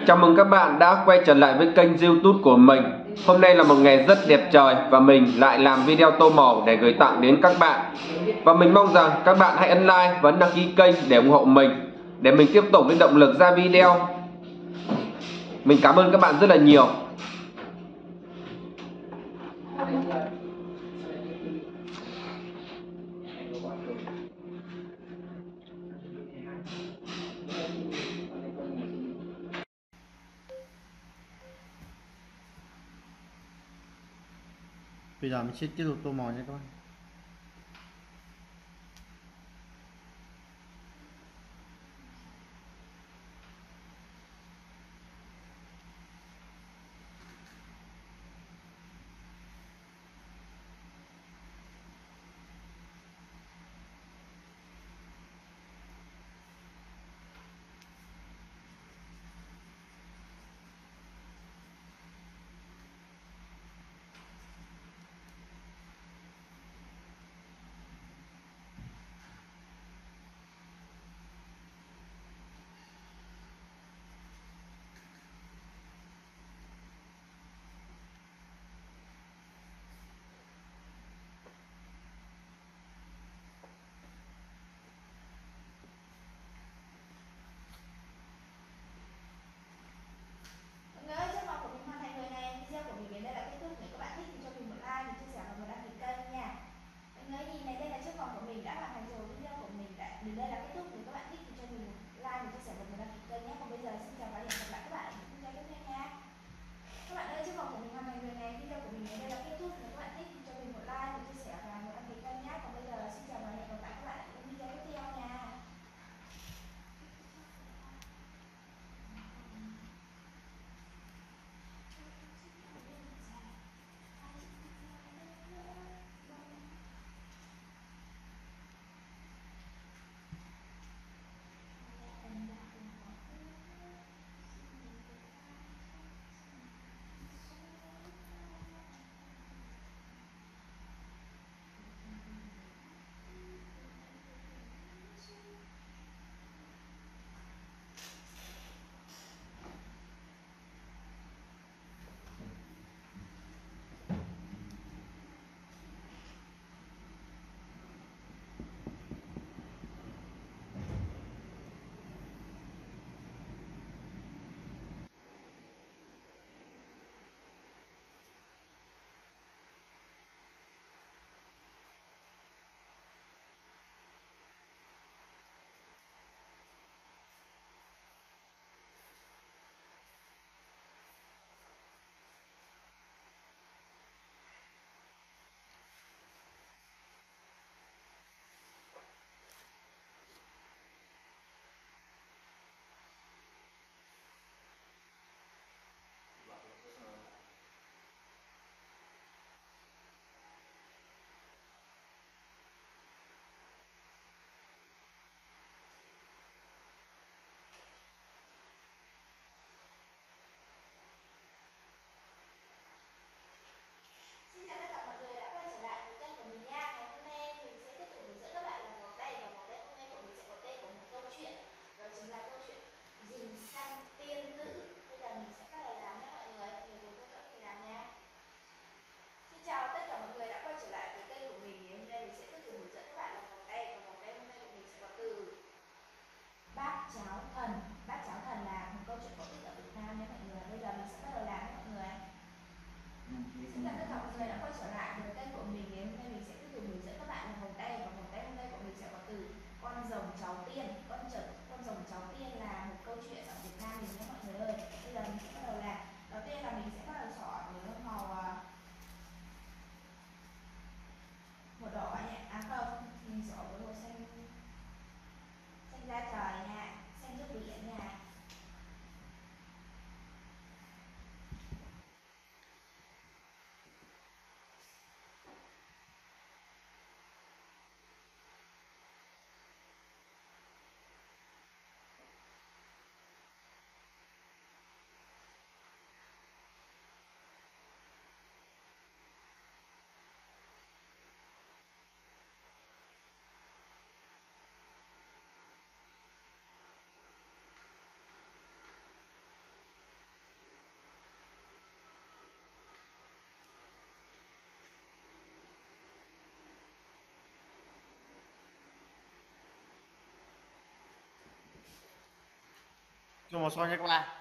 Chào mừng các bạn đã quay trở lại với kênh YouTube của mình. Hôm nay là một ngày rất đẹp trời và mình lại làm video tô màu để gửi tặng đến các bạn. Và mình mong rằng các bạn hãy ấn like và đăng ký kênh để ủng hộ mình, để mình tiếp tục lên động lực ra video. Mình cảm ơn các bạn rất là nhiều. Bây giờ mình sẽ tiếp tục tô màu nha các bạn. Tô màu soi nha các bạn.